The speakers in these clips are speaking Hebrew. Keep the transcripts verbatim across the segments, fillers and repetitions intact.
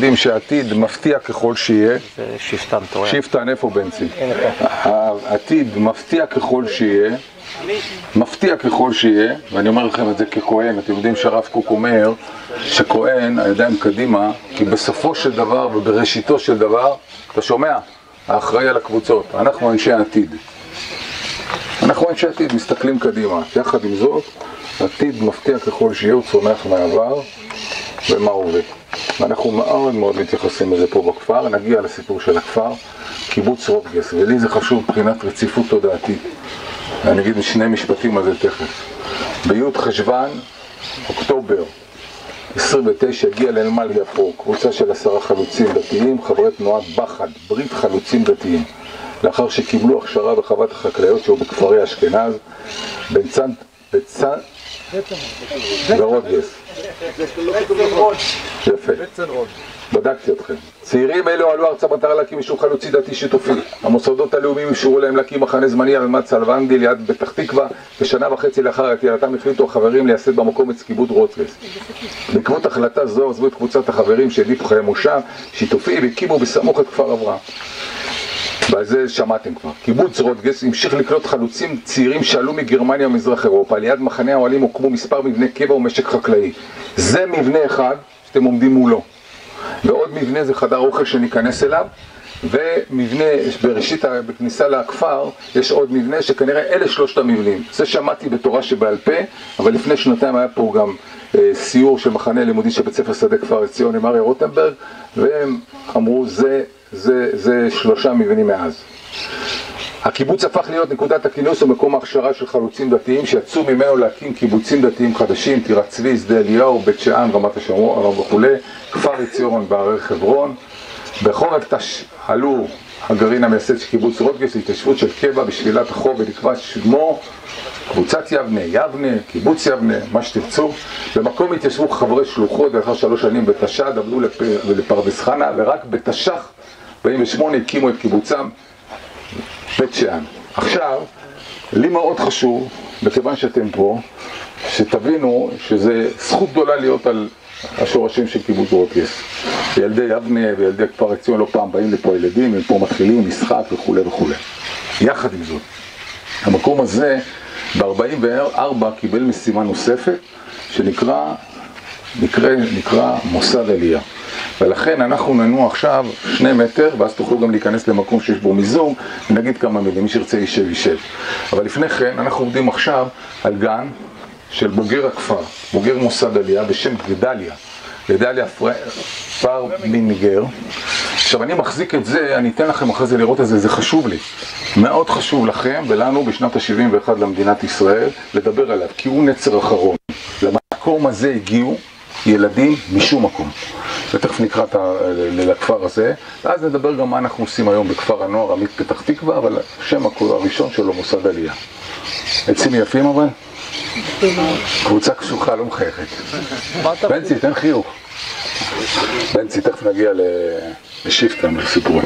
יודעים שהעתיד מפתיע ככל שיהיה. זה שפטן, אתה רואה? שפטן, איפה בנצי? העתיד מפתיע ככל שיהיה, מפתיע ככל שיהיה, ואני אומר לכם את זה ככהן, אתם יודעים שהרב קוק אומר שכהן, הידיים קדימה, כי בסופו של דבר ובראשיתו של דבר, אתה שומע? האחראי על הקבוצות, אנחנו אנשי העתיד. אנחנו אנשי העתיד, מסתכלים קדימה. יחד עם זאת, העתיד מפתיע ככל שיהיה, הוא צומח מהעבר ומה עובד. ואנחנו מאוד מאוד מתייחסים לזה פה בכפר, נגיע לסיפור של הכפר, קיבוץ רודגס, ולי זה חשוב מבחינת רציפות תודעתית. אני אגיד שני משפטים על זה תכף. בי' חשוון, אוקטובר עשרים ותשע, הגיע לנמל יפו, קבוצה של עשרה חלוצים דתיים, חברי תנועת בחד, ברית חלוצים דתיים. לאחר שקיבלו הכשרה בחוות החקלאיות שהיו בכפרי אשכנז, בצנ... בצנ... ורודגס. יפה. בדקתי אתכם. צעירים אלו עלו ארצה במטרה להקים יישוב חלוצי דתי שיתופי. המוסדות הלאומיים אפשרו להם להקים מחנה זמני על אדמת סלוונדי ליד פתח תקווה, ושנה וחצי לאחר עתירתם החליטו החברים לייסד במקום את קיבוץ רודגס. בעקבות החלטה זו עזבו את קבוצת החברים שהעדיפו חיי מושב שיתופי והקימו בסמוך את כפר אברהם. ועל זה שמעתם כבר. קיבוץ רודגס המשיך לקלוט חלוצים צעירים שעלו מגרמניה ומזרח אירופה. ליד מחנה האוהלים הוקמו מספר מבני קבע ומשק חקלאי. זה מבנה אחד שאתם עומדים מולו. ועוד מבנה זה חדר אוכל שניכנס אליו, ומבנה בראשית בכניסה לכפר יש עוד מבנה שכנראה אלה שלושת המבנים. זה שמעתי בתורה שבעל פה, אבל לפני שנתיים היה פה גם אה, סיור של מחנה לימודי של בית ספר שדה כפר עציון עם אריה רוטנברג, והם אמרו זה, זה, זה שלושה מבנים מאז. הקיבוץ הפך להיות נקודת הכינוס ומקום ההכשרה של חלוצים דתיים שיצאו ממנו להקים קיבוצים דתיים חדשים, טירת צבי, שדה אליהו, בית שאן, רמת השרון וכו', כפר עציון בערי חברון. בחורף תש... עלו הגרעין המייסד של קיבוץ רודגס להתיישבות של קבע בשפילת החוב ונקבע שמו קבוצת יבנה, יבנה, קיבוץ יבנה, מה שתרצו. במקום התיישבו חברי שלוחות לאחר שלוש שנים בתש"ד, עבדו לפ... לפרדס חנה, ורק בתש"ח ארבעים ושמונה הקימו את קיבוצם בית שאן. עכשיו, לי מאוד חשוב, מכיוון שאתם פה, שתבינו שזה זכות גדולה להיות על השורשים של קיבוץ רודגס. ילדי יבנה וילדי כפר עציון לא פעם באים לפה ילדים, הם פה מתחילים משחק וכו' וכו'. יחד עם זאת, המקום הזה ב-ארבעים וארבע קיבל משימה נוספת שנקרא נקרא, נקרא מוסד עלייה. ולכן אנחנו ננוע עכשיו שני מטר, ואז תוכלו גם להיכנס למקום שיש בו מיזום, ונגיד כמה מילים, מי שרצה יישב יישב. אבל לפני כן אנחנו עומדים עכשיו על גן של בוגר הכפר, בוגר מוסד עלייה בשם גדליה, גדליה פר מינגר. עכשיו אני מחזיק את זה, אני אתן לכם אחרי זה לראות את זה, זה חשוב לי. מאוד חשוב לכם ולנו בשנת ה-שבעים ואחת למדינת ישראל לדבר עליו, כי הוא נצר אחרון. למקום הזה הגיעו ילדים משום מקום. ותכף נקרא לכפר הזה, ואז נדבר גם מה אנחנו עושים היום בכפר הנוער עמית פתח תקווה, אבל השם הראשון שלו מוסד עלייה. עצים יפים אבל? קבוצה קשוחה, לא מחייכת. בנצי, תן חיוך. בנצי, תכף נגיע לשיפטן, לסיפורים.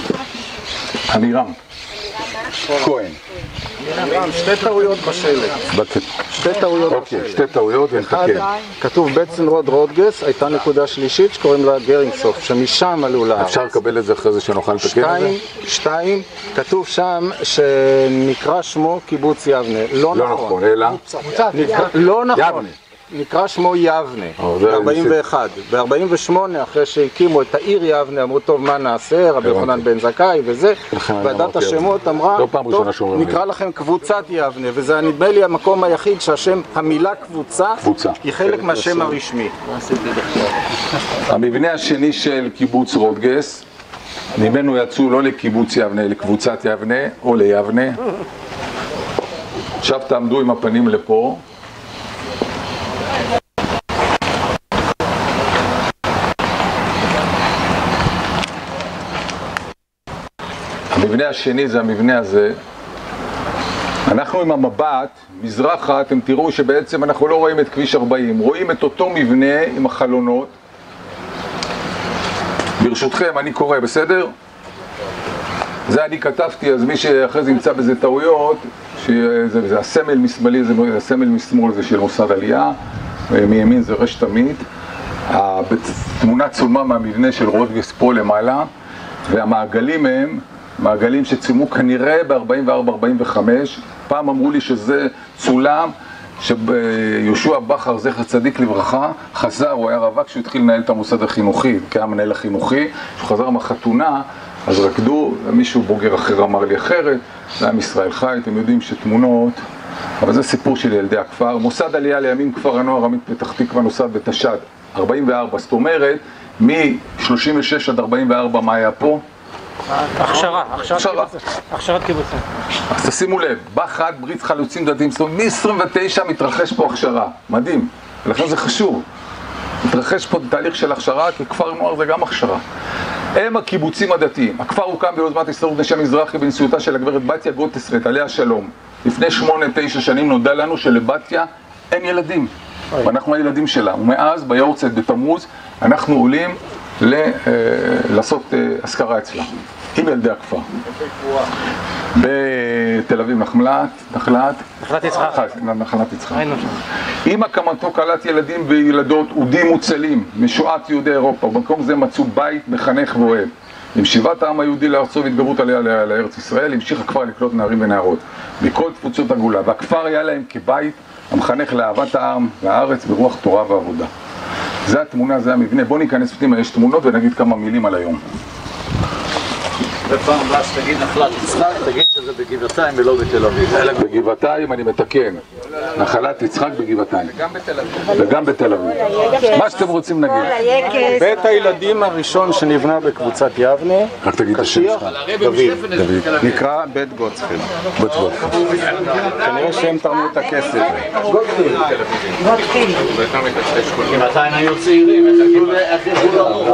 עמירם כהן. עמירם, שתי טעויות בשלט. שתי טעויות בשלט. שתי טעויות ונתקן. כתוב בצנרוד רודגס, הייתה נקודה שלישית שקוראים לה גרינגסוף, שמשם עלו לארץ. אפשר לקבל את זה אחרי זה שנוכל לתקן את זה? שתיים, כתוב שם שנקרא שמו קיבוץ יבנה. לא נכון. אלא? לא נכון. נקרא שמו יבנה, ב-ארבעים ואחת. ב-ארבעים ושמונה, אחרי שהקימו את העיר יבנה, אמרו, טוב, מה נעשה? רבי יוחנן בן זכאי וזה. ועדת השמות אמרה, טוב, נקרא לכם קבוצת יבנה, וזה נדמה לי המקום היחיד שהשם, המילה קבוצה, היא חלק מהשם הרשמי. המבנה השני של קיבוץ רודגס, ממנו יצאו לא לקיבוץ יבנה, לקבוצת יבנה או ליבנה. עכשיו תעמדו עם הפנים לפה. המבנה השני זה המבנה הזה. אנחנו עם המבט, מזרחה, אתם תראו שבעצם אנחנו לא רואים את כביש ארבעים, רואים את אותו מבנה עם החלונות. ברשותכם, אני קורא, בסדר? זה אני כתבתי, אז מי שאחרי זה ימצא בזה טעויות, שזה, זה הסמל משמאלי, זה הסמל משמאל זה של מוסד עלייה, מימין זה רשת עמית. תמונה צולמה מהמבנה של רודגס פה למעלה, והמעגלים הם מעגלים שצולמו כנראה ב-ארבעים וארבע ארבעים וחמש. פעם אמרו לי שזה צולם שיהושע בכר, זכר צדיק לברכה, חזר, הוא היה רווק כשהוא התחיל לנהל את המוסד החינוכי, כי היה מנהל החינוכי, כשהוא חזר מהחתונה, אז רקדו, מישהו בוגר אחר אמר לי אחרת, זה עם ישראל חי, אתם יודעים שתמונות, אבל זה סיפור של ילדי הכפר. מוסד עלייה לימים כפר הנוער עמית פתח תקווה נוסד בתש"ד ארבעים וארבע, זאת אומרת, מ-שלושים ושש עד ארבעים וארבע מה היה פה? הכשרה, הכשרת קיבוצים. אז תשימו לב, בחד ברית חלוצים דתיים, זאת אומרת, מ-עשרים ותשע מתרחש פה הכשרה, מדהים, ולכן זה חשוב. מתרחש פה תהליך של הכשרה, כי כפר נוער זה גם הכשרה. הם הקיבוצים הדתיים. הכפר הוקם ביוזמת הסתדרות נשי המזרחי בנשיאותה של הגברת בתיה גוטסרט, עליה שלום. לפני שמונה, תשע שנים נודע לנו שלבתיה אין ילדים, ואנחנו הילדים שלה. ומאז, ביורצייט בתמוז, אנחנו עולים ל, אה, לעשות אה, אזכרה אצלה, עם ילדי הכפר. בתל אביב נחלת, נחלת, נחלת יצחק. נחלת יצחק. עם הקמתו קלט ילדים וילדות אודים מוצלים משואת יהודי אירופה. במקום זה מצאו בית מחנך ואוהב. עם שיבת העם היהודי לארצו והתגברות עליה לארץ ישראל, המשיך הכפר לקלוט נערים ונערות מכל תפוצות הגולה, והכפר היה להם כבית המחנך לאהבת העם והארץ ברוח תורה ועבודה. זה התמונה, זה המבנה. בואו ניכנס פנימה, יש תמונות ונגיד כמה מילים על היום. בפעם הבאה שתגיד נחלת יצחק, תגיד שזה בגבעתיים ולא בתל אביב. בגבעתיים, אני מתקן. נחלת יצחק בגבעתיים. וגם בתל אביב. וגם בתל אביב. מה שאתם רוצים נגיד. בית הילדים הראשון שנבנה בקבוצת יבנה, רק תגיד את השם שלך. דוד. נקרא בית גוטפריד. בית גוטפריד. כנראה שהם תרמו את הכסף. גוטפריד. גבעתיים היו צעירים, תגידו איך יחו לרוב.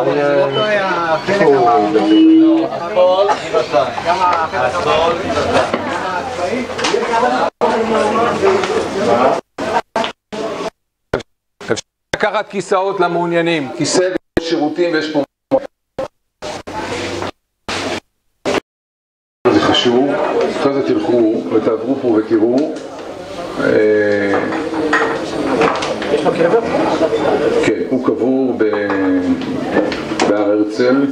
הכל גבעתיים. הכל גבעתיים. אפשר לקחת כיסאות למעוניינים, כיסא שירותים ויש פה... זה חשוב, אחרי זה תלכו ותעברו פה ותראו. יש לו קבר? כן, הוא קבור בהר הרצל.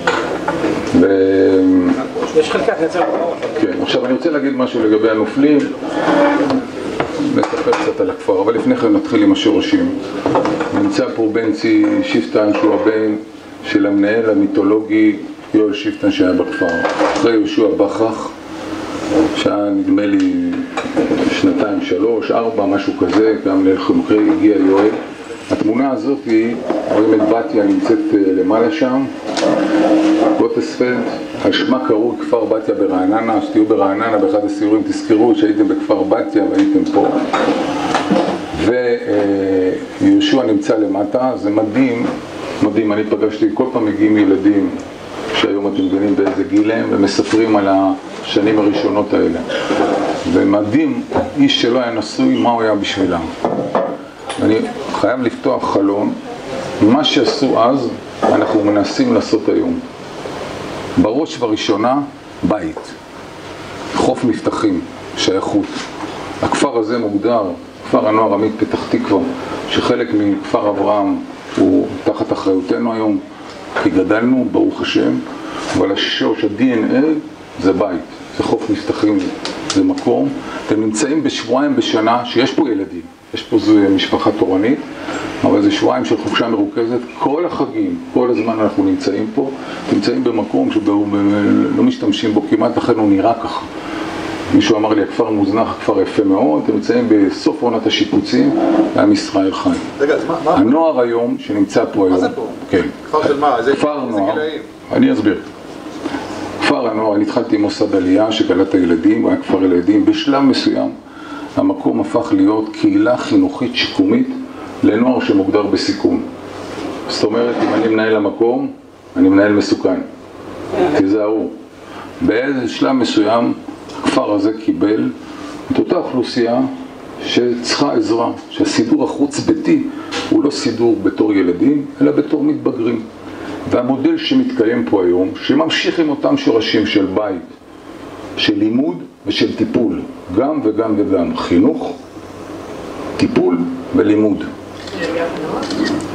יש חלקת נצל. כן, עכשיו אני רוצה להגיד משהו לגבי הנופלים, נספר קצת על הכפר, אבל לפני כן נתחיל עם השורשים. נמצא פה בנצי שיפטן, שהוא הבן של המנהל המיתולוגי יואל שיפטן שהיה בכפר. אחרי יהושע בכרך, שהיה נדמה לי שנתיים, שלוש, ארבע, משהו כזה, גם לחמקרי הגיע יואל. התמונה הזאת היא, רואים את בתיה נמצאת למעלה שם, גוטספלד, על שמה קראו כפר בתיה ברעננה. שתהיו ברעננה באחד הסיורים תזכרו שהייתם בכפר בתיה והייתם פה. ויהושע נמצא למטה, זה מדהים, מדהים, אני פגשתי, כל פעם מגיעים ילדים שהיום אתם מבינים באיזה גיל הם ומספרים על השנים הראשונות האלה. ומדהים, איש שלא היה נשוי, מה הוא היה בשבילם. אני חייב לפתוח חלון, מה שעשו אז אנחנו מנסים לעשות היום. בראש ובראשונה, בית, חוף מבטחים, שייכות. הכפר הזה מוגדר, כפר הנוער עמית פתח תקווה, שחלק מכפר אברהם הוא תחת אחריותנו היום, כי גדלנו, ברוך השם, אבל השורש, ה-די אן איי, זה בית, זה חוף מבטחים, זה מקום. אתם נמצאים בשבועיים בשנה שיש פה ילדים. יש פה זו משפחה תורנית, אבל זה שבועיים של חופשה מרוכזת. כל החגים, כל הזמן אנחנו נמצאים פה, נמצאים במקום שבו לא משתמשים בו כמעט, לכן הוא נראה ככה. מישהו אמר לי, הכפר מוזנח, הכפר יפה מאוד, אתם נמצאים בסוף עונת השיפוצים, עם ישראל חי. רגע, מה? הנוער היום, שנמצא פה היום... מה זה פה? כן. כפר של מה? כפר נוער, אני אסביר. כפר הנוער, אני התחלתי עם מוסד עלייה שקלט הילדים, הוא היה כפר ילדים. בשלב מסוים, המקום הפך להיות קהילה חינוכית שיקומית לנוער שמוגדר בסיכון. זאת אומרת, אם אני מנהל המקום, אני מנהל מסוכן. תיזהרו. באיזה שלב מסוים, הכפר הזה קיבל את אותה אוכלוסייה שצריכה עזרה, שהסידור החוץ ביתי הוא לא סידור בתור ילדים, אלא בתור מתבגרים. והמודל שמתקיים פה היום, שממשיך עם אותם שורשים של בית, של לימוד ושל טיפול, גם וגם וגם, חינוך, טיפול ולימוד.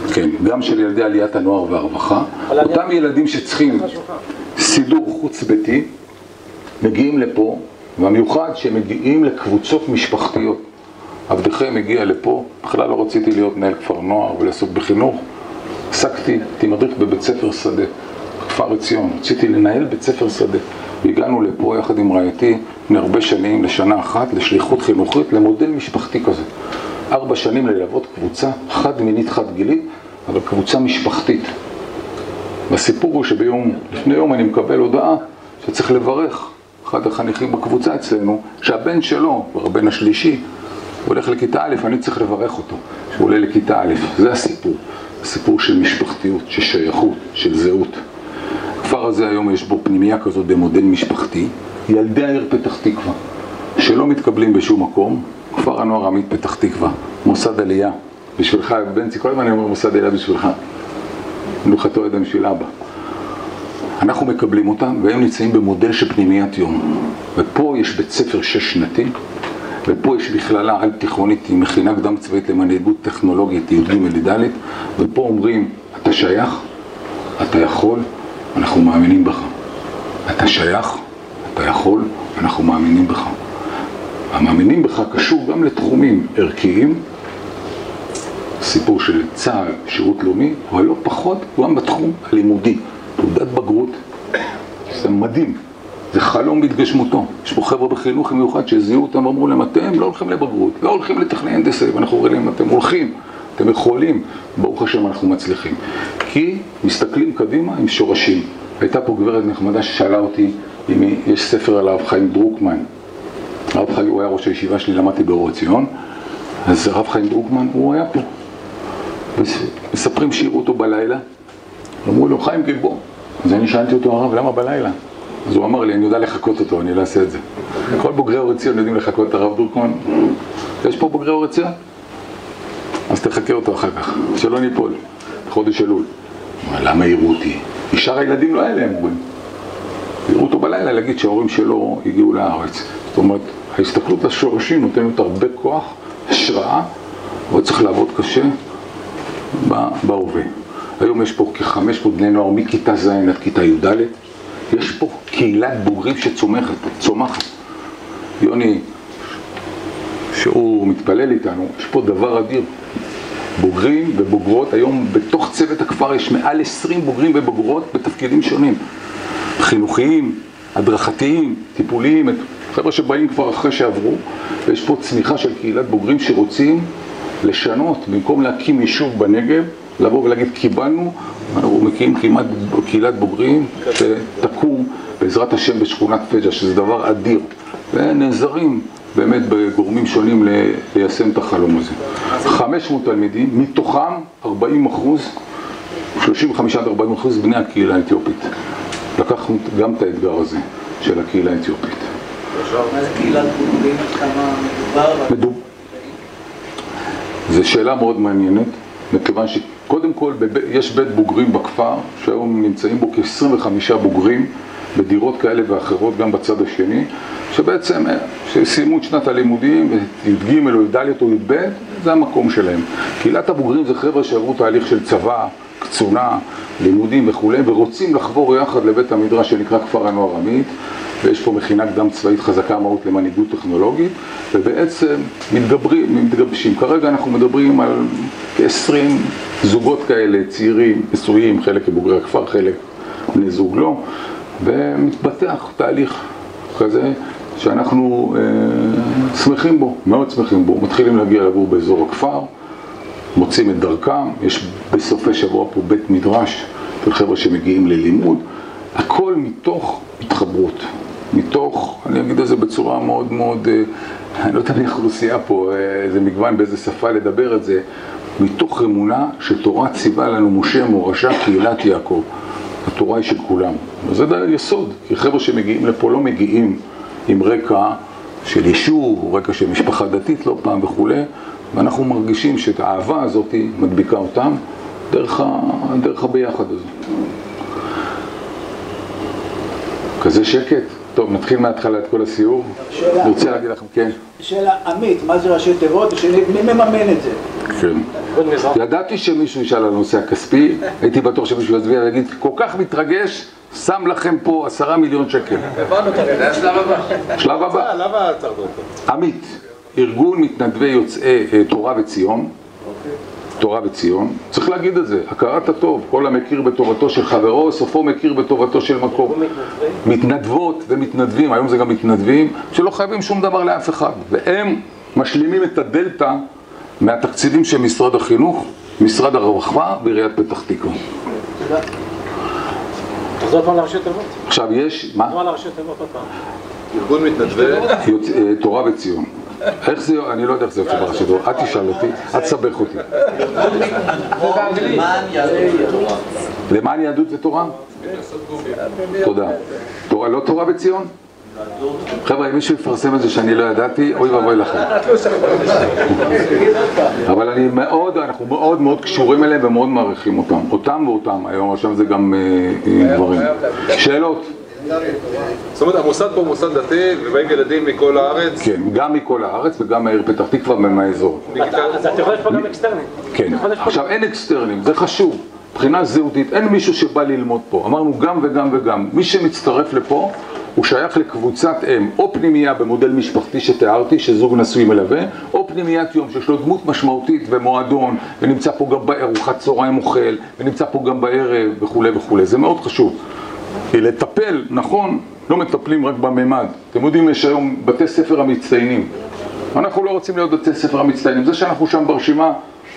כן, גם של ילדי עליית הנוער והרווחה. אותם ילדים שצריכים סידור חוץ ביתי, מגיעים לפה, והמיוחד שהם מגיעים לקבוצות משפחתיות. עבדכם מגיע לפה, בכלל לא רציתי להיות מנהל כפר נוער ולעסוק בחינוך. עסקתי, הייתי מדריך בבית ספר שדה, בכפר עציון. רציתי לנהל בית ספר שדה. והגענו לפה יחד עם רעייתי, לפני הרבה שנים, לשנה אחת, לשליחות חינוכית, למודל משפחתי כזה. ארבע שנים ללוות קבוצה, חד מינית, חד גילית, אבל קבוצה משפחתית. והסיפור הוא שביום, לפני יום אני מקבל הודעה שצריך לברך אחד החניכים בקבוצה אצלנו, שהבן שלו, הבן השלישי, הוא הולך לכיתה א', אני צריך לברך אותו, שהוא עולה לכיתה א'. זה הסיפור. הסיפור של משפחתיות, של שייכות, של זהות. הכפר הזה היום יש בו פנימייה כזאת במודל משפחתי, ילדי העיר פתח תקווה, שלא מתקבלים בשום מקום, כפר הנוער עמית פתח תקווה, מוסד עלייה, בשבילך, בנצי, כל הזמן אני אומר מוסד עלייה בשבילך, מנוחתו אדם של אבא. אנחנו מקבלים אותם והם נמצאים במודל של פנימיית יום. ופה יש בית ספר שש שנתי, ופה יש בכללה על תיכונית עם מכינה קדם צבאית למנהיגות טכנולוגית יהודית מלידלית, ופה אומרים, אתה שייך, אתה יכול, אנחנו מאמינים בך. אתה שייך, אתה יכול, אנחנו מאמינים בך. המאמינים בך קשור גם לתחומים ערכיים, סיפור של צה"ל, שירות לאומי, אבל לא פחות גם בתחום הלימודי. תעודת בגרות, זה מדהים, זה חלום בהתגשמותו. יש פה חבר'ה בחינוך מיוחד שהזיעו אותם ואמרו להם, אתם לא הולכים לבגרות, לא הולכים לטכני הנדסה, ואנחנו אומרים להם, אתם הולכים, אתם יכולים, ברוך השם אנחנו מצליחים. כי מסתכלים קדימה עם שורשים. הייתה פה גברת נחמדה ששאלה אותי, אם יש ספר על הרב חיים דרוקמן. הרב חיים, הוא היה ראש הישיבה שלי, למדתי באור עציון, אז הרב חיים דרוקמן, הוא היה פה. מספרים שיראו אותו בלילה, אמרו לו, חיים גלבו. אז אני שאלתי אותו, הרב, למה בלילה? אז הוא אמר לי, אני יודע לחכות אותו, אני לא אעשה את זה. כל בוגרי אור עציון יודעים לחכות את הרב דרוקמן. יש פה בוגרי אור עציון? אז תחכה אותו אחר כך, שלא ניפול, חודש אלול. למה יראו אותי? ישר הילדים לא היה להם, אומרים. יראו אותו בלילה להגיד שההורים שלו הגיעו לארץ. זאת אומרת, ההסתכלות השורשים נותנת הרבה כוח, השראה, אבל צריך לעבוד קשה בהווה. היום יש פה כ-חמש מאות בני נוער מכיתה ז' עד כיתה י"ד. יש פה קהילת בוגרים שצומחת, צומחת. יוני, שהוא מתפלל איתנו, יש פה דבר אדיר. בוגרים ובוגרות, היום בתוך צוות הכפר יש מעל עשרים בוגרים ובוגרות בתפקידים שונים. חינוכיים, הדרכתיים, טיפוליים, חבר'ה שבאים כבר אחרי שעברו, ויש פה צמיחה של קהילת בוגרים שרוצים לשנות, במקום להקים יישוב בנגב, לבוא ולהגיד, קיבלנו, אנחנו מקימים כמעט קהילת בוגרים שתקום בעזרת השם בשכונת פג'ה, שזה דבר אדיר, ונעזרים באמת בגורמים שונים ליישם את החלום הזה. חמש מאות תלמידים, מתוכם ארבעים אחוז, שלושים וחמישה עד ארבעים אחוז בני הקהילה האתיופית. לקחנו גם את האתגר הזה של הקהילה האתיופית. מה זה קהילת בוגרים? כמה מדובר? זו שאלה מאוד מעניינת, מכיוון שקודם כל יש בית בוגרים בכפר, שהיום נמצאים בו כ-עשרים וחמישה בוגרים, בדירות כאלה ואחרות גם בצד השני, שבעצם שסיימו את שנת הלימודים, י"ג או י"ד או י"ב, זה המקום שלהם. קהילת הבוגרים זה חבר'ה שעברו תהליך של צבא, קצונה, לימודים וכו', ורוצים לחבור יחד לבית המדרש שנקרא כפר הנוער עמית, ויש פה מכינה קדם צבאית חזקה מאוד למנהיגות טכנולוגית, ובעצם מתגברים, מתגבשים. כרגע אנחנו מדברים על כ-עשרים זוגות כאלה, צעירים, נשואים, חלק כבוגרי הכפר, חלק בני זוג לא, ומתפתח תהליך כזה שאנחנו אה, שמחים בו, מאוד שמחים בו. מתחילים להגיע לגור באזור הכפר, מוצאים את דרכם, יש בסופי שבוע פה בית מדרש של חבר'ה שמגיעים ללימוד, הכל מתוך התחברות, מתוך, אני אגיד את זה בצורה מאוד מאוד, אה, אני לא יודע מי אוכלוסייה פה, איזה מגוון באיזה שפה לדבר את זה, מתוך אמונה שתורה ציווה לנו משה מורשה קהילת יעקב. התורה היא של כולם. וזה די יסוד, כי חבר'ה שמגיעים לפה לא מגיעים עם רקע של יישוב, או רקע של משפחה דתית לא פעם וכו', ואנחנו מרגישים שאת האהבה הזאת מדביקה אותם דרך, ה... דרך הביחד הזה. כזה שקט, טוב, נתחיל מההתחלה את כל הסיור. שאלה. אני רוצה להגיד לכם, כן. שאלה, עמית, מה זה ראשי תיבות? מי מממן את זה? כן. ידעתי שמישהו ישאל על הנושא הכספי, הייתי בטוח שמישהו יצביע ויגיד, כל כך מתרגש, שם לכם פה עשרה מיליון שקל. הבנו אותה, זה השלב הבא. שלב הבא. למה עצרת אותו? עמית, ארגון מתנדבי יוצאי אה, תורה וציון, תורה וציון, צריך להגיד את זה, הכרת הטוב, כל המכיר בטובתו של חברו, סופו מכיר בטובתו של מקום. מתנדבות ומתנדבים, היום זה גם מתנדבים, שלא חייבים שום דבר לאף אחד, והם משלימים את הדלתא מהתקציבים של משרד החינוך, משרד הרווחה ועיריית פתח תקווה. תחזור פעם לראשי תיבות. עכשיו יש, מה? תחזור לראשי תיבות עוד פעם. ארגון מתנדבי יוצ... אה, תורה וציון. איך זה, אני לא יודע איך זה יוצא בראשי תיבות, את תשאל אותי, את תסבך אותי. למען יהדות ותורה? תודה. תורה, לא תורה וציון? חבר'ה, אם מישהו יפרסם את זה שאני לא ידעתי, אוי ואבוי לכם. אבל אני מאוד, אנחנו מאוד מאוד קשורים אליהם ומאוד מעריכים אותם. אותם ואותם, היום עכשיו זה גם דברים. שאלות? זאת אומרת, המוסד פה הוא מוסד דתי ובאים ילדים מכל הארץ? כן, גם מכל הארץ וגם מהעיר פתח תקווה ומהאזור. אז אתה יכול פה גם אקסטרנים. כן, עכשיו אין אקסטרנים, זה חשוב. מבחינה זהותית, אין מישהו שבא ללמוד פה. אמרנו גם וגם וגם. מי שמצטרף לפה הוא שייך לקבוצת אם, או פנימייה במודל משפחתי שתיארתי, שזוג נשוי מלווה, או פנימיית יום שיש לו דמות משמעותית ומועדון, ונמצא פה גם בארוחת צהריים אוכל, ונמצא פה גם בערב וכו' וכו'. זה מאוד חשוב. כי לטפל, נכון, לא מטפלים רק בממד. אתם יודעים, יש היום בתי ספר המצטיינים. אנחנו לא רוצים להיות בתי ספר המצטיינים. זה שאנחנו שם ברשימה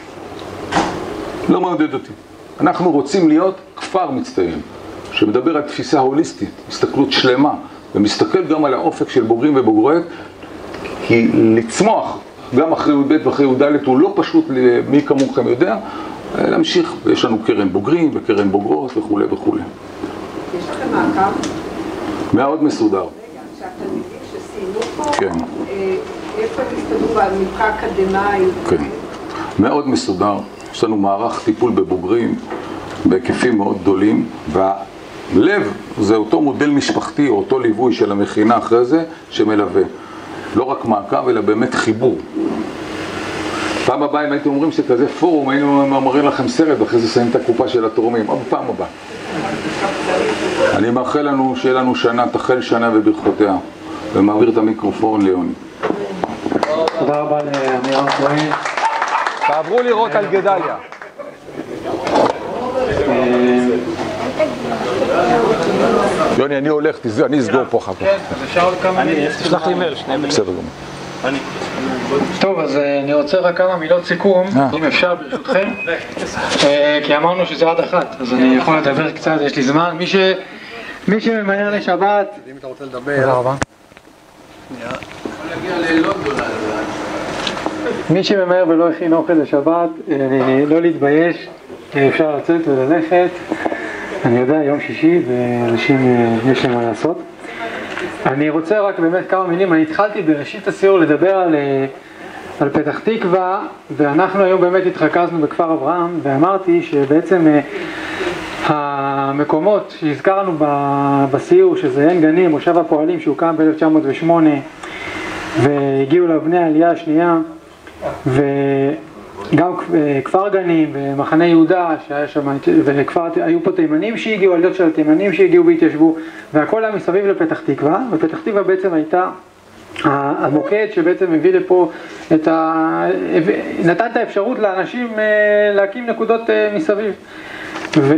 לא מעודד אותי. אנחנו רוצים להיות כפר מצטיין, שמדבר על תפיסה הוליסטית, הסתכלות שלמה, ומסתכל גם על האופק של בוגרים ובוגרות, כי לצמוח גם אחרי י"ב ואחרי י"ד הוא לא פשוט, מי כמוכם יודע, להמשיך, ויש לנו קרן בוגרים וקרן בוגרות וכו' וכו'. יש לכם מעקב? מאוד מסודר. רגע, שהתלמידים שסיימו פה, כן. איפה הם הסתדרו במבחן אקדמי? כן, מאוד מסודר. יש לנו מערך טיפול בבוגרים בהיקפים מאוד גדולים, והלב זה אותו מודל משפחתי או אותו ליווי של המכינה אחרי זה שמלווה. לא רק מעקב אלא באמת חיבור. פעם הבאה אם הייתם אומרים שכזה פורום היינו מאמרים לכם סרט ואחרי זה שמים את הקופה של התורמים, עוד פעם הבאה. אני מאחל לנו שיהיה לנו שנה, תחל שנה וברכותיה, ומעביר את המיקרופון ליוני. תודה רבה לאמירם כהן. תעברו לראות על גדליה. יוני, אני הולך, אני אסגור פה חכה. כן, אז אפשר עוד כמה מילים? תשלח לי מייל, שני מילים. בסדר גמור. טוב, אז אני רוצה רק כמה מילות סיכום, אם אפשר ברשותכם, כי אמרנו שזה עד אחת, אז אני יכול לדבר קצת, יש לי זמן. מי שממהר לשבת... אם אתה רוצה לדבר... תודה רבה. מי שממהר ולא הכין אוכל לשבת, לא להתבייש, אפשר לצאת וללכת. אני יודע, יום שישי ואנשים יש להם מה לעשות. אני רוצה רק באמת כמה מילים. אני התחלתי בראשית הסיור לדבר על, על פתח תקווה, ואנחנו היום באמת התרכזנו בכפר אברהם, ואמרתי שבעצם המקומות שהזכרנו בסיור, שזה עין גנים, מושב הפועלים שהוקם ב-אלף תשע מאות ושמונה, והגיעו לבני העלייה השנייה, וגם כפר גנים ומחנה יהודה שהיה שם, וכפר, היו פה תימנים שהגיעו, עליות של תימנים שהגיעו והתיישבו, והכל היה מסביב לפתח תקווה, ופתח תקווה בעצם הייתה המוקד שבעצם הביא לפה את ה... נתן את האפשרות לאנשים להקים נקודות מסביב. ו...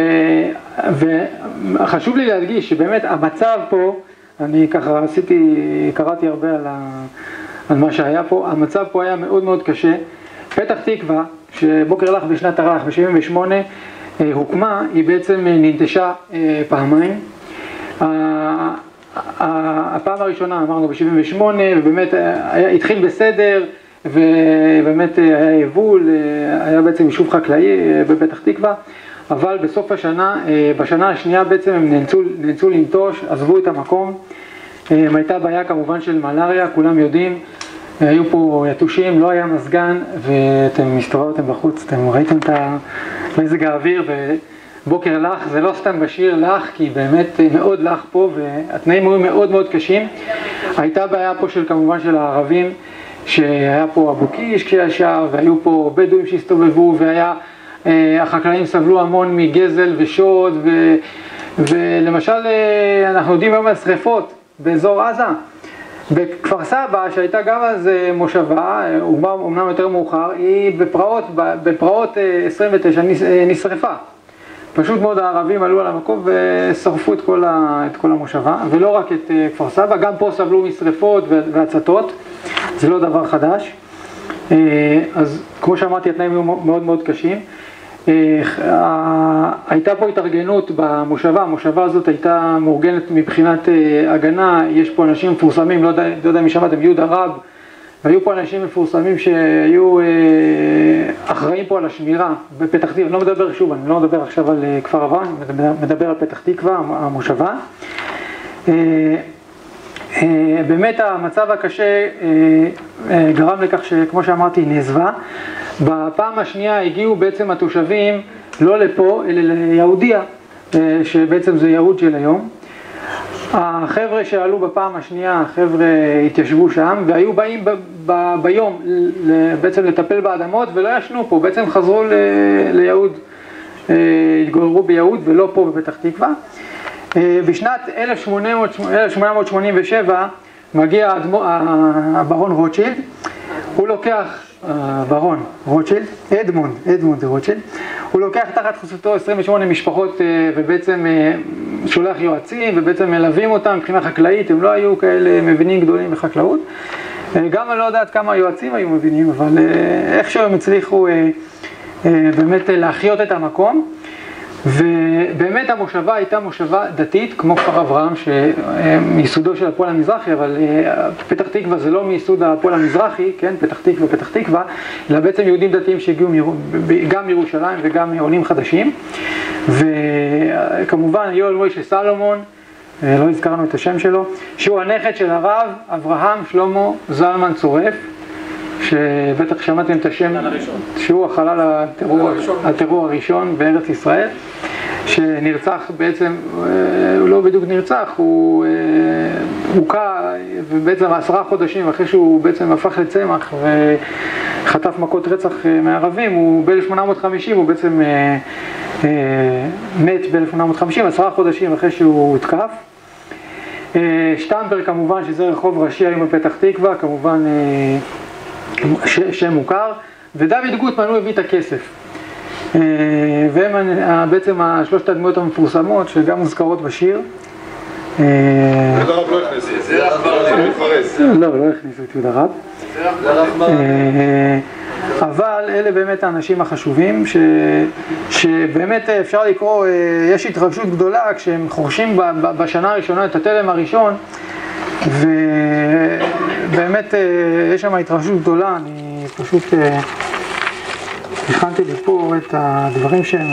וחשוב לי להדגיש שבאמת המצב פה, אני ככה עשיתי, קראתי הרבה על, ה... על מה שהיה פה, המצב פה היה מאוד מאוד קשה. פתח תקווה, שבוקר לך בשנת הרח ב-שבעים ושמונה הוקמה, היא בעצם ננטשה פעמיים. הפעם הראשונה אמרנו ב-שבעים ושמונה, ובאמת התחיל בסדר, ובאמת היה יבול, היה בעצם יישוב חקלאי בפתח תקווה, אבל בסוף השנה, בשנה השנייה בעצם הם נאלצו, נאלצו לנטוש, עזבו את המקום. הייתה בעיה כמובן של מלאריה, כולם יודעים, היו פה יתושים, לא היה מזגן, ואתם מסתובבים בחוץ, אתם ראיתם את מזג האוויר, בוקר לך, זה לא סתם בשיר לך, כי באמת מאוד לך פה, והתנאים היו מאוד מאוד קשים. הייתה בעיה פה של כמובן של הערבים, שהיה פה אבו קיש כשישר, והיו פה בדואים שהסתובבו, והיה, החקלאים סבלו המון מגזל ושוד, ו, ולמשל אנחנו יודעים היום על שריפות באזור עזה, בכפר סבא, שהייתה גם אז מושבה, אומנם יותר מאוחר, היא בפרעות, בפרעות עשרים ותשע נשרפה. פשוט מאוד הערבים עלו על המקום ושרפו את כל, ה, את כל המושבה, ולא רק את כפר סבא, גם פה סבלו משרפות והצתות, זה לא דבר חדש. אז כמו שאמרתי, התנאים היו מאוד מאוד קשים. הייתה פה התארגנות במושבה, המושבה הזאת הייתה מאורגנת מבחינת הגנה, יש פה אנשים מפורסמים, לא יודע, לא יודע אם שמעתם, יהודה רב, והיו פה אנשים מפורסמים שהיו אחראים פה על השמירה בפתח תקווה. אני לא מדבר שוב, אני לא מדבר עכשיו על כפר אברהם, אני מדבר על פתח תקווה, המושבה. באמת המצב הקשה גרם לכך שכמו שאמרתי היא נעזבה. בפעם השנייה הגיעו בעצם התושבים לא לפה אלא ליהודיה, שבעצם זה יהוד של היום. החבר'ה שעלו בפעם השנייה, החבר'ה התיישבו שם והיו באים ב- ב- ביום בעצם לטפל באדמות ולא ישנו פה, בעצם חזרו ל- ליהוד, התגוררו ביהוד ולא פה בפתח תקווה. בשנת אלף שמונה מאות שמונים ושבע מגיע האדמו, הברון רוטשילד, הוא לוקח, ברון רוטשילד, אדמונד, אדמונד רוטשילד, הוא לוקח תחת חסותו עשרים ושמונה משפחות ובעצם שולח יועצים ובעצם מלווים אותם מבחינה חקלאית, הם לא היו כאלה מבינים גדולים בחקלאות, גם אני לא יודעת כמה היועצים היו מבינים, אבל איכשהו הם הצליחו באמת להחיות את המקום. ובאמת המושבה הייתה מושבה דתית כמו כפר אברהם שמייסודו של הפועל המזרחי, אבל פתח תקווה זה לא מייסוד הפועל המזרחי, כן, פתח תקווה פתח תקווה, אלא בעצם יהודים דתיים שהגיעו גם מירושלים וגם עולים חדשים. וכמובן יואל מוישה סלומון, לא הזכרנו את השם שלו, שהוא הנכד של הרב אברהם שלמה זלמן צורף, שבטח שמעתם את השם, שהוא החלל הטרור, הטרור הראשון בארץ ישראל, שנרצח בעצם, הוא לא בדיוק נרצח, הוא הוקע, ובעצם עשרה חודשים אחרי שהוא בעצם הפך לצמח וחטף מכות רצח מערבים, הוא ב-אלף שמונה מאות וחמישים, הוא בעצם מת ב-אלף שמונה מאות וחמישים, עשרה חודשים אחרי שהוא הותקף. שטמפר כמובן, שזה רחוב ראשי היום בפתח תקווה, כמובן שם מוכר, ודוד גוטמן הוא הביא את הכסף. והם בעצם שלושת הדמויות המפורסמות שגם מוזכרות בשיר. יהודה רב לא הכניסו, זה רב לא מתפרס. לא, לא הכניסו את יהודה רב. אבל אלה באמת האנשים החשובים שבאמת אפשר לקרוא, יש התרגשות גדולה כשהם חורשים בשנה הראשונה את התלם הראשון, ובאמת יש שם התרגשות גדולה. אני פשוט הכנתי לי פה את הדברים שהם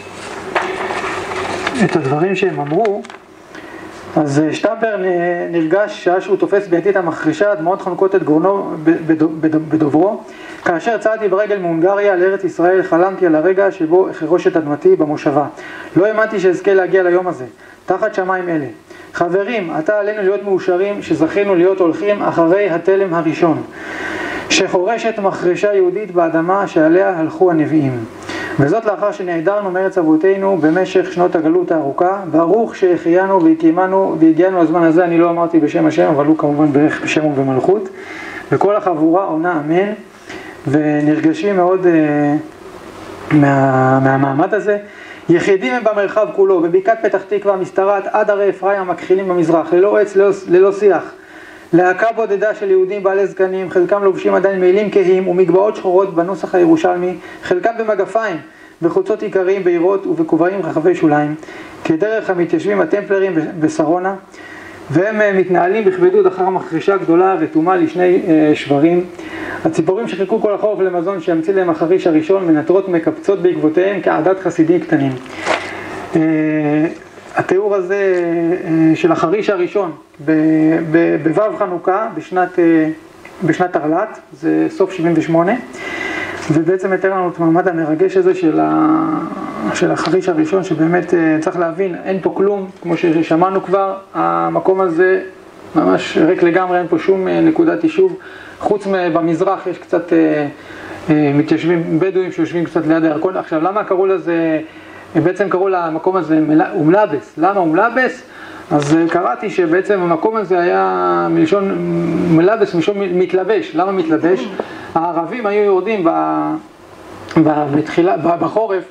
את הדברים שהם אמרו. אז שטמפר נרגש שעה שהוא תופס בידית המחרישה, דמעות חונקות את גורנו בדוברו. כאשר צעדתי ברגל מהונגריה לארץ ישראל, חלמתי על הרגע שבו אחרוש את אדמתי במושבה. לא האמנתי שאזכה להגיע ליום הזה, תחת שמיים אלה. חברים, עתה עלינו להיות מאושרים שזכינו להיות הולכים אחרי התלם הראשון, שחורשת מחרשה יהודית באדמה שעליה הלכו הנביאים. וזאת לאחר שנעדרנו מארץ אבותינו במשך שנות הגלות הארוכה. ברוך שהחיינו והקימנו והגיענו לזמן הזה. אני לא אמרתי בשם השם, אבל הוא כמובן ברך בשם ובמלכות. וכל החבורה עונה אמן, ונרגשים מאוד אה, מה, מהמעמד הזה. יחידים הם במרחב כולו, בבקעת פתח תקווה משתרעת עד הרי אפרים המכחילים במזרח, ללא עץ, ללא, ללא שיח. להקה בודדה של יהודים בעלי זקנים, חלקם לובשים עדיין מעילים כהים ומגבעות שחורות בנוסח הירושלמי, חלקם במגפיים, בחוצות עיקריים, בעירות ובכובעים רחבי שוליים, כדרך המתיישבים הטמפלרים בשרונה, והם מתנהלים בכבדות אחר מחרישה גדולה רתומה לשני שברים. הציפורים שחיכו כל החורף למזון שהמציא להם החריש הראשון מנטרות ומקפצות בעקבותיהם כעדת חסידים קטנים. התיאור הזה של החריש הראשון בבב חנוכה בשנת, בשנת תרל"ט, זה סוף שבעים ושמונה, ובעצם מתאר לנו את המעמד המרגש הזה של, ה, של החריש הראשון, שבאמת צריך להבין, אין פה כלום, כמו ששמענו כבר, המקום הזה ממש ריק לגמרי, אין פה שום נקודת יישוב, חוץ במזרח יש קצת מתיישבים בדואים שיושבים קצת ליד הירקון. עכשיו, למה קראו לזה, בעצם קראו למקום הזה אומלבס, למה אומלבס? אז קראתי שבעצם המקום הזה היה מלשון מלבס, מלשון מתלבש. למה מתלבש? הערבים היו יורדים בתחילה, בחורף,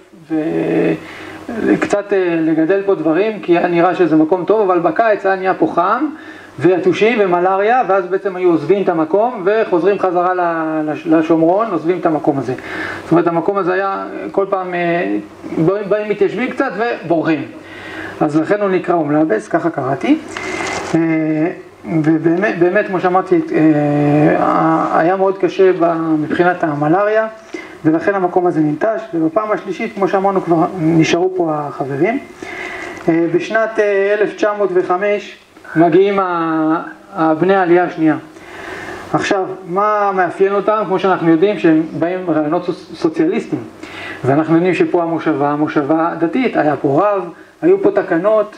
וקצת לגדל פה דברים, כי היה נראה שזה מקום טוב, אבל בקיץ היה נהיה פה חם, ויתושים ומלאריה, ואז בעצם היו עוזבים את המקום, וחוזרים חזרה לשומרון, עוזבים את המקום הזה. זאת אומרת, המקום הזה היה כל פעם, באים מתיישבים קצת ובורחים. אז לכן הוא נקרא אומלבס, ככה קראתי. ובאמת, באמת, כמו שאמרתי, היה מאוד קשה מבחינת המלאריה, ולכן המקום הזה ננטש, ובפעם השלישית, כמו שאמרנו, כבר נשארו פה החברים. בשנת אלף תשע מאות וחמש מגיעים בני העלייה השנייה. עכשיו, מה מאפיין אותם? כמו שאנחנו יודעים שהם באים רעיונות סוציאליסטיים, ואנחנו יודעים שפה המושבה, המושבה דתית, היה פה רב, היו פה תקנות.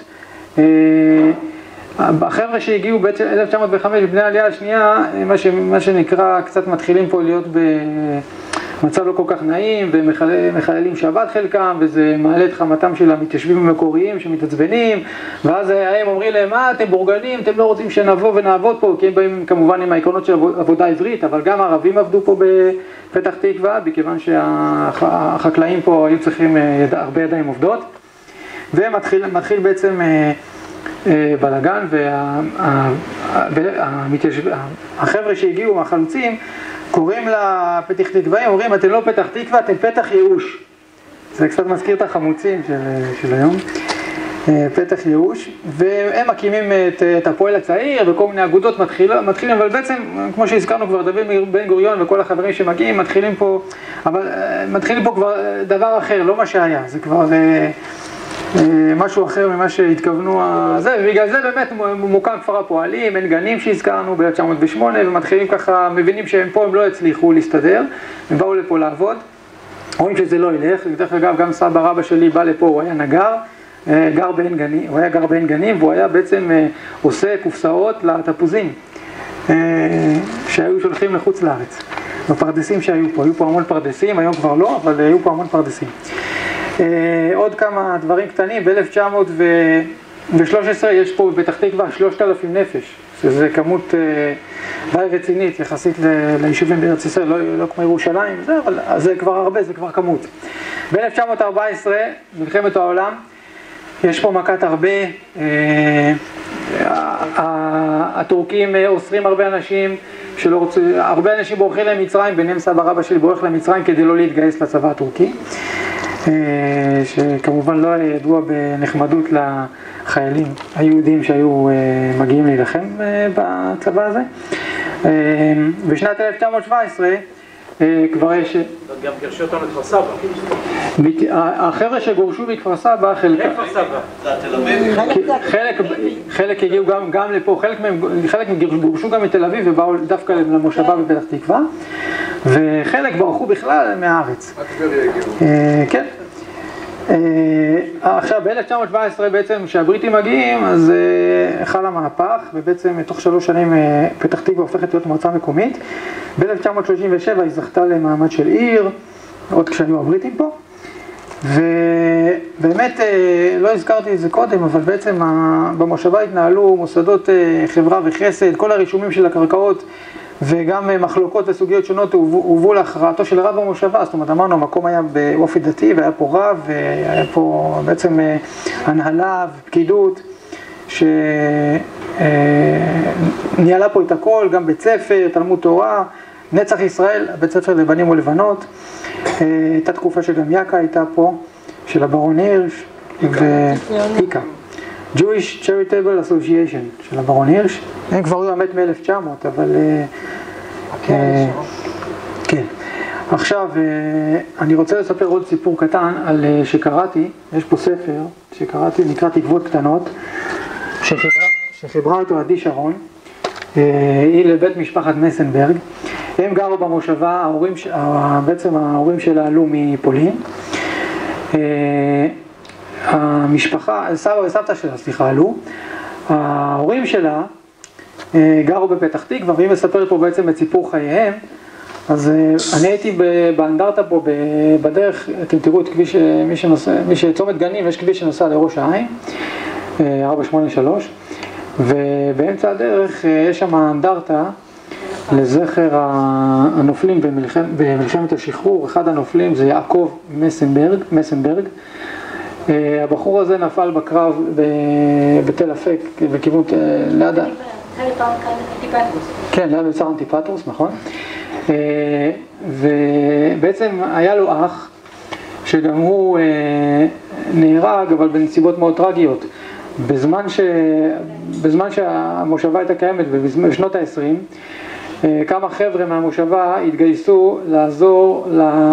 החבר'ה שהגיעו בעצם אלף תשע מאות וחמש בני העלייה השנייה, מה, ש, מה שנקרא, קצת מתחילים פה להיות במצב לא כל כך נעים, ומחללים שבת חלקם, וזה מעלה את חמתם של המתיישבים המקוריים שמתעצבנים, ואז הם אומרים להם, מה אתם בורגנים, אתם לא רוצים שנבוא ונעבוד פה, כי הם באים כמובן עם העקרונות של עבודה עברית, אבל גם הערבים עבדו פה בפתח תקווה, בכיוון שהחקלאים פה היו צריכים יד, הרבה ידיים עובדות, ומתחיל מתחיל בעצם בלגן, והחבר'ה שהגיעו, החלוצים, קוראים לפתח תקוואים, אומרים, אתם לא פתח תקווה, אתם פתח ייאוש. זה קצת מזכיר את החמוצים של, של היום. פתח ייאוש, והם מקימים את, את הפועל הצעיר, וכל מיני אגודות מתחיל, מתחילים, אבל בעצם, כמו שהזכרנו כבר, דוד בן גוריון וכל החברים שמגיעים, מתחילים פה, אבל מתחילים פה כבר דבר אחר, לא מה שהיה, זה כבר משהו אחר ממה שהתכוונו, זה, ובגלל זה באמת מוקם כפר הפועלים, אין גנים שהזכרנו ב-אלף תשע מאות ושמונה, ומתחילים ככה, מבינים שהם פה, הם לא הצליחו להסתדר, הם באו לפה לעבוד, רואים שזה לא ילך, דרך אגב, גם סבא רבא שלי בא לפה, הוא היה נגר, גר בעין גנים, הוא היה גר בעין גנים, והוא היה בעצם עושה קופסאות לתפוזים, שהיו שולחים לחוץ לארץ, בפרדסים שהיו פה, היו פה המון פרדסים, היום כבר לא, אבל היו פה המון פרדסים. עוד כמה דברים קטנים, ב-אלף תשע מאות ושלוש עשרה יש פה בפתח תקווה שלושת אלפים נפש, שזה כמות די רצינית יחסית ליישובים בארץ ישראל, לא, לא כמו ירושלים, זה, אבל זה כבר הרבה, זה כבר כמות. ב-אלף תשע מאות וארבע עשרה, מלחמת העולם, יש פה מכת הרבה, הטורקים אוסרים הרבה אנשים, שלא רוצה, הרבה אנשים בורחים למצרים, ביניהם סבא רבא שלי בורח למצרים כדי לא להתגייס לצבא הטורקי. שכמובן לא היה ידוע בנחמדות לחיילים היהודים שהיו מגיעים להילחם בצבא הזה. בשנת אלף תשע מאות שבע עשרה כבר יש... גם גרשו אותנו לכפר סבא. החבר'ה שגורשו בכפר סבא, חלק הגיעו גם לפה, חלק גורשו גם מתל אביב ובאו דווקא למושבה בפתח תקווה, וחלק ברחו בכלל מהארץ. כן. עכשיו ב-אלף תשע מאות שבע עשרה בעצם כשהבריטים מגיעים אז חל המהפך, ובעצם תוך שלוש שנים פתח תקווה הופכת להיות מועצה מקומית. ב-אלף תשע מאות שלושים ושבע היא זכתה למעמד של עיר, עוד כשהיו הבריטים פה, ובאמת לא הזכרתי את זה קודם, אבל בעצם במושבה התנהלו מוסדות חברה וחסד, כל הרישומים של הקרקעות וגם מחלוקות וסוגיות שונות הובאו להכרעתו של רב המושבה. זאת אומרת, אמרנו, המקום היה באופי דתי והיה פה רב והיה פה בעצם הנהלה ופקידות שניהלה פה את הכל, גם בית ספר, תלמוד תורה, נצח ישראל, בית ספר לבנים ולבנות. הייתה תקופה שגם יקה הייתה פה, של הברון הירש ואיקה. Jewish Charitable Association של הברון הירש. הם כבר היו מת מ-אלף תשע מאות, אבל... כן. עכשיו, אני רוצה לספר עוד סיפור קטן על שקראתי, יש פה ספר שקראתי, נקרא תקוות קטנות, שחיברה אותו עדי שרון, היא לבית משפחת מסנברג. הם גרו במושבה, ההורים, בעצם ההורים שלה עלו מפולין, המשפחה, סבא וסבתא שלה, סליחה, עלו, ההורים שלה גרו בפתח תקווה, והיא מספרת פה בעצם את סיפור חייהם. אז אני הייתי באנדרטה פה בדרך, אתם תראו את כביש, מי שנוסע, מי שצומת גנים, יש כביש שנוסע לראש העין, ארבע שמונה שלוש, ובאמצע הדרך יש שם אנדרטה לזכר הנופלים במלחמת, במלחמת השחרור. אחד הנופלים זה יעקב מסנברג, מסנברג. הבחור הזה נפל בקרב בתל אפק, בכיוון ליד... כן, ליד מבצר אנטיפטרוס, נכון. ובעצם היה לו אח שגם הוא נהרג, אבל בנסיבות מאוד טרגיות. בזמן, ש... בזמן שהמושבה הייתה קיימת, בשנות ה-עשרים, כמה חבר'ה מהמושבה התגייסו לעזור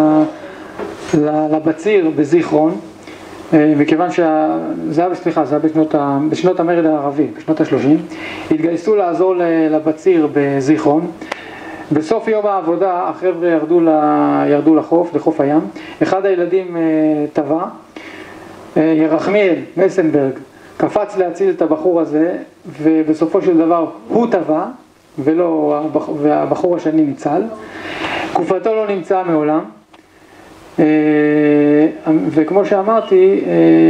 לבציר בזיכרון, מכיוון שזה היה, סליחה, זה היה בשנות, ה... בשנות המרד הערבי, בשנות ה-שלושים, התגייסו לעזור לבציר בזיכרון. בסוף יום העבודה החבר'ה ירדו, ל... ירדו לחוף, לחוף הים. אחד הילדים טבע, ירחמיאל מסנברג קפץ להציל את הבחור הזה, ובסופו של דבר הוא טבע, ולא, והבחור השני ניצל. גופתו לא נמצא מעולם, וכמו שאמרתי,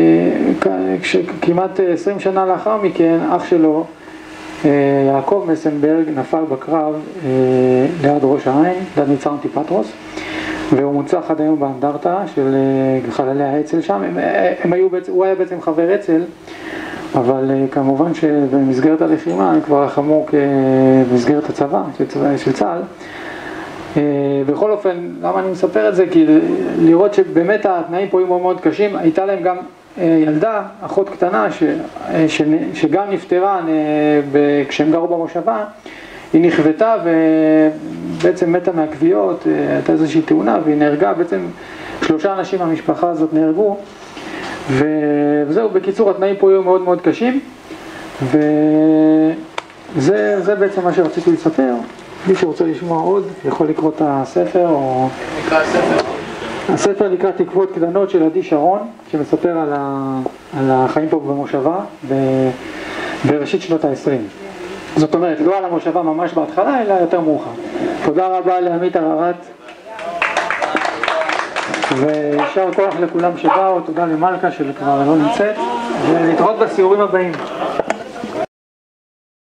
כמעט עשרים שנה לאחר מכן, אח שלו, יעקב מסנברג, נפל בקרב ליד ראש העין, ליד מבצר אנטיפטרוס, והוא מונצח עד היום באנדרטה של חללי האצ"ל שם. הם, הם היו בעצם, הוא היה בעצם חבר אצ"ל, אבל כמובן שבמסגרת הלחימה הם כבר לחמו במסגרת הצבא של, של צה"ל. בכל אופן, למה אני מספר את זה? כי לראות שבאמת התנאים פה היו מאוד מאוד קשים. הייתה להם גם ילדה, אחות קטנה, ש, ש, שגם נפטרה כשהם גרו במושבה. היא נכוותה ובעצם מתה מהכוויות, הייתה איזושהי תאונה והיא נהרגה. בעצם שלושה אנשים מהמשפחה הזאת נהרגו, וזהו, בקיצור התנאים פה היו מאוד מאוד קשים, וזה זה בעצם מה שרציתי לספר. מי שרוצה לשמוע עוד יכול לקרוא את הספר, או... נקרא הספר? הספר נקרא תקוות קטנות של עדי שרון, שמספר על, ה... על החיים פה במושבה ב... בראשית שנות ה-עשרים. זאת אומרת, לא על המושבה ממש בהתחלה, אלא יותר מאוחר. תודה רבה לעמית הררת, וישר כוח לכולם שבאו, תודה למלכה שכבר לא נמצאת, ולהתראות בסיורים הבאים.